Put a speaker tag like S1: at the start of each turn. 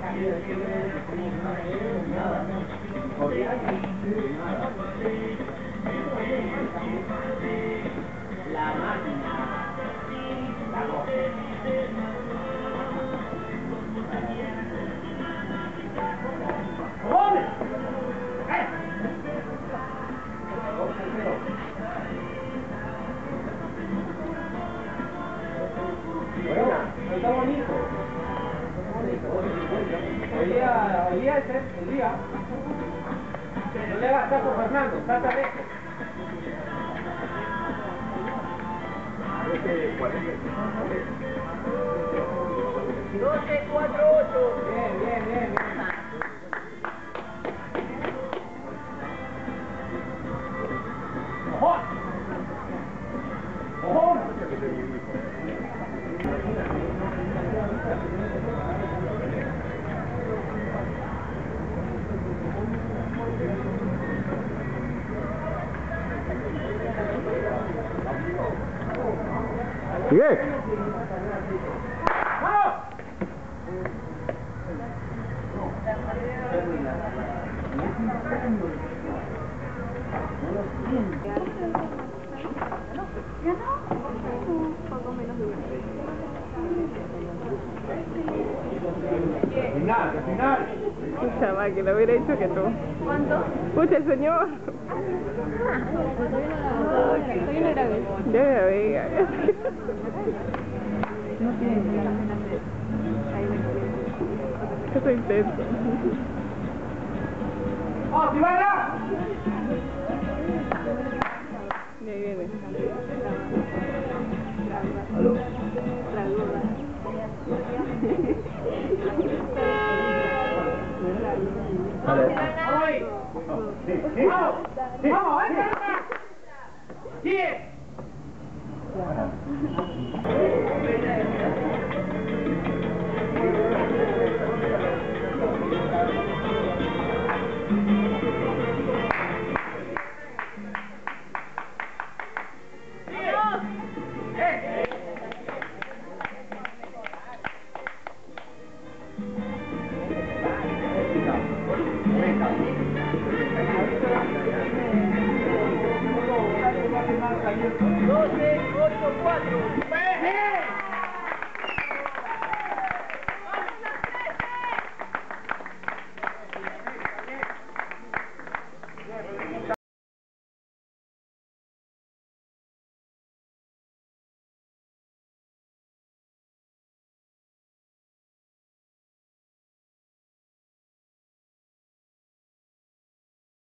S1: La máquina. La voz. ¡Jóvenes! Buena, está bonito. Hoy día es el día. No le hagas caso, Fernando, trata de esto. 12-4-8. Bien, bien, bien, bien. ¡Ojo! ¡Ojo!
S2: Sigue.
S1: ¡Vamos! Final, final.
S3: Pucha, va, que lo hubiera hecho que tú.
S4: ¿Cuánto?
S3: Pucha, el señor.
S4: Todavía no grabé.
S3: Ya me veía.
S4: No tiene.
S3: Eso intento.
S1: ¡Oh, si va allá!
S3: Y ahí viene.
S1: ¡Vamos ahí! ¡Vamos! ¡Vamos, venga! ¡Sigue! ¡12-8-4!